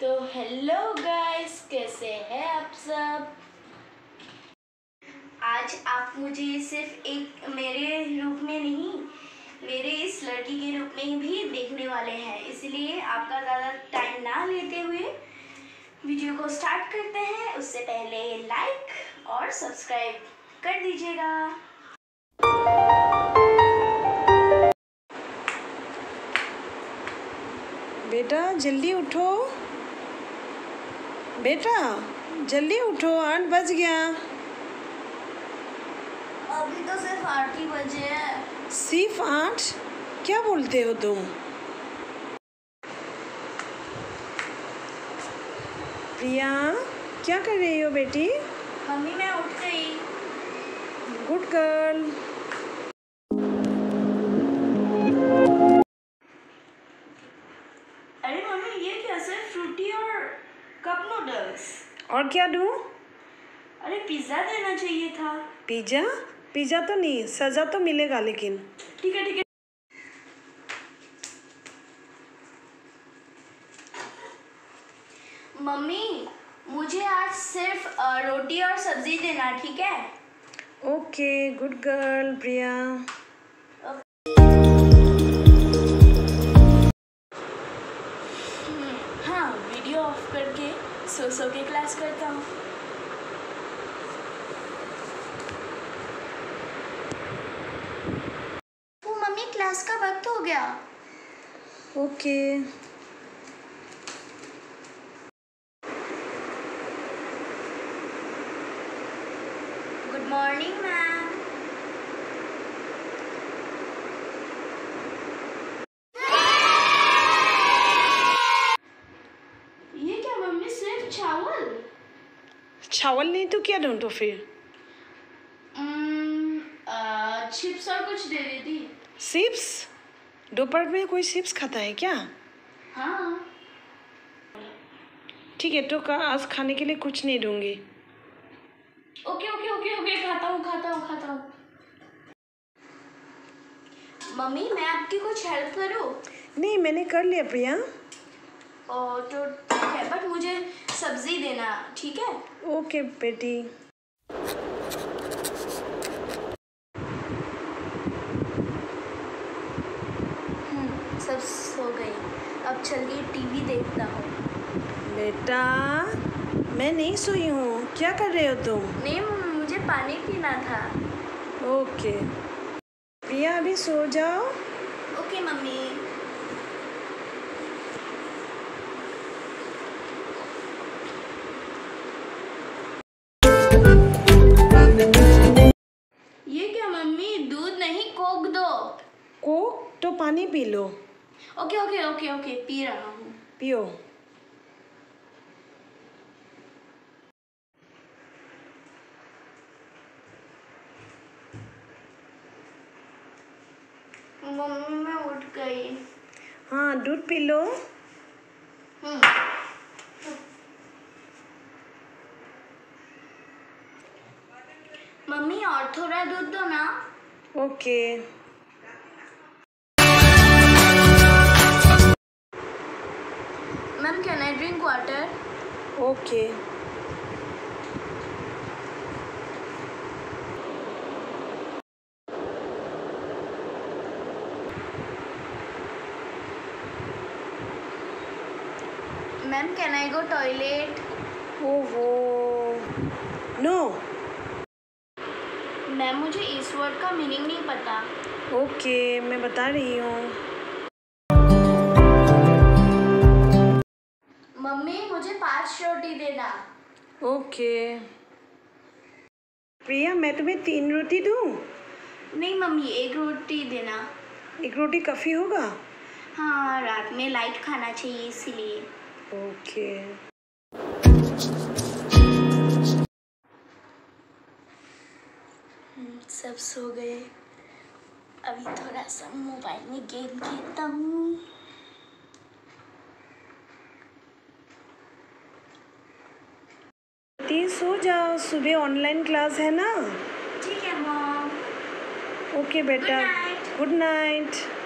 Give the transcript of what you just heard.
तो hello guys, कैसे हैं आप सब। आज आप मुझे सिर्फ एक मेरे रूप में नहीं, मेरे इस लड़की के रूप में भी देखने वाले हैं। इसलिए आपका ज़्यादा टाइम ना लेते हुए वीडियो को स्टार्ट करते हैं। उससे पहले लाइक और सब्सक्राइब कर दीजिएगा। बेटा जल्दी उठो, बेटा जल्दी उठो, 8 बज गया। अभी तो सिर्फ 8 ही बजे हैं। सिर्फ 8? क्या बोलते हो तुम? प्रिया क्या कर रही हो बेटी? मम्मी मैं उठ गई। Good girl. अरे मम्मी, ये क्या, सिर्फ फ्रूटी और कप नूडल्स। और क्या दूँ? अरे पिज़्ज़ा देना चाहिए था। पिज़्ज़ा? पिज़्ज़ा तो नहीं, सज़ा तो मिलेगा लेकिन। ठीक है ठीक है। मम्मी मुझे आज सिर्फ रोटी और सब्जी देना, ठीक है? Okay good girl Priya. हाँ, वीडियो ऑफ करके सो के क्लास करता हूँ। वो मम्मी, क्लास का वक्त हो गया। Okay good morning ma'am. ये क्या मम्मी, सिर्फ चावल? चावल नहीं तो क्या दूँ तो फिर? चिप्स और कुछ दे देती। चिप्स? दोपहर में कोई चिप्स खाता है क्या? हाँ ठीक है, तो आज खाने के लिए कुछ नहीं दूंगी। ओके ओके ओके ओके, खाता हूँ। मम्मी मैं आपकी कुछ हेल्प करूँ? नहीं, मैंने कर लिया प्रिया। तो ठीक है, बट मुझे सब्जी देना, ठीक है? ओके बेटी। सब सो गई, अब चल के टीवी देखता हूँ। बेटा मैं नहीं सोई हूँ, क्या कर रहे हो तुम? नहीं मम्मी, मुझे पानी पीना था। ओके प्रिया अभी सो जाओ। Okay mummy. ये क्या मम्मी, दूध नहीं कोक दो। कोक? तो पानी पी लो। ओके ओके ओके ओके, पी रहा हूँ। पियो। मम्मी मैं उठ गई। हाँ दूध पी लो। मम्मी और थोड़ा दूध दो ना। Okay ma'am can I drink water? Okay ma'am can I go toilet? ओहो नो। मैम मुझे इस वर्ड का मीनिंग नहीं पता। ओके मैं बता रही हूँ। मम्मी मुझे 5 रोटी देना। ओके प्रिया मैं तुम्हें 3 रोटी दूँ? नहीं मम्मी, 1 रोटी देना। 1 रोटी काफ़ी होगा? हाँ, रात में लाइट खाना चाहिए इसीलिए। ओके सब सो गए, अभी थोड़ा सा मोबाइल में गेम खेलता हूँ। सो जाओ, सुबह ऑनलाइन क्लास है ना। ठीक है मॉम। ओके बेटा, गुड नाइट। Good night.